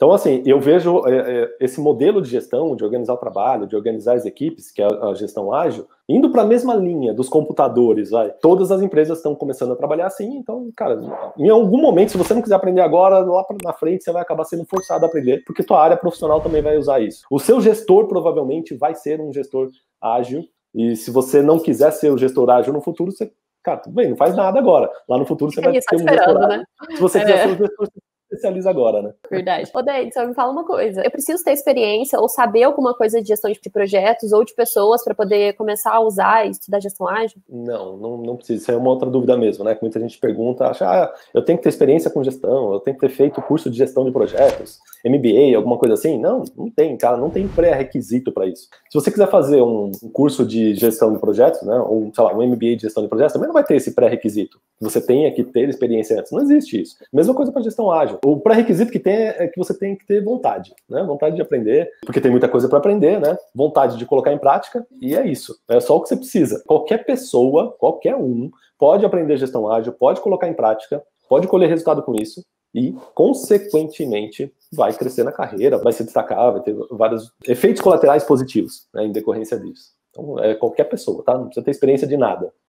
Então, assim, eu vejo esse modelo de gestão, de organizar o trabalho, de organizar as equipes, que é a gestão ágil, indo para a mesma linha dos computadores, vai. Todas as empresas estão começando a trabalhar assim, então, cara, em algum momento, se você não quiser aprender agora, lá na frente você vai acabar sendo forçado a aprender, porque tua área profissional também vai usar isso. O seu gestor provavelmente vai ser um gestor ágil, e se você não quiser ser o gestor ágil no futuro, você, cara, tudo bem, não faz nada agora. Lá no futuro você vai ter um gestor ágil. Né? Se você quiser ser o gestor, você especializa agora, né? Verdade. Ô, Deidson, me fala uma coisa. Eu preciso ter experiência ou saber alguma coisa de gestão de projetos ou de pessoas para poder começar a usar e estudar gestão ágil? Não precisa. Isso é uma outra dúvida mesmo, né? Que muita gente pergunta, acha, eu tenho que ter experiência com gestão, eu tenho que ter feito curso de gestão de projetos, MBA, alguma coisa assim. Não tem, cara, não tem pré-requisito para isso. Se você quiser fazer um curso de gestão de projetos, né, ou, sei lá, um MBA de gestão de projetos, também não vai ter esse pré-requisito. Você tenha que ter experiência antes. Não existe isso. Mesma coisa para gestão ágil. O pré-requisito que tem é que você tem que ter vontade, né? Vontade de aprender, porque tem muita coisa para aprender, né? Vontade de colocar em prática, e é isso. É só o que você precisa. Qualquer pessoa, qualquer um, pode aprender gestão ágil, pode colocar em prática, pode colher resultado com isso, e, consequentemente, vai crescer na carreira, vai se destacar, vai ter vários efeitos colaterais positivos, né, em decorrência disso. Então, é qualquer pessoa, tá? Não precisa ter experiência de nada.